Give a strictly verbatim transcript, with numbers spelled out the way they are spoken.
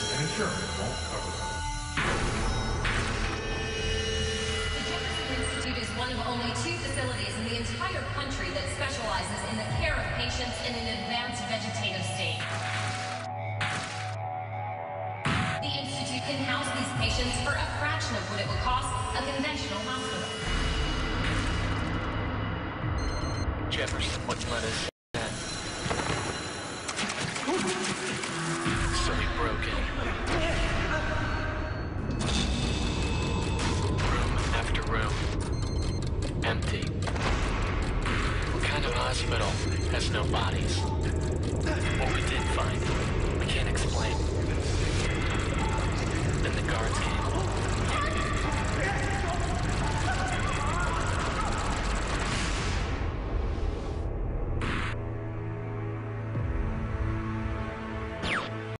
and insurance won't cover them. The Jefferson Institute is one of only two facilities in the entire country that specializes in the care of patients in an advanced vegetative state. The Institute can house these patients for a fraction of what it would cost a conventional hospital. Jefferson wouldn't let us in. So we broke in. Room after room. Empty. What kind of hospital has no bodies? What we did find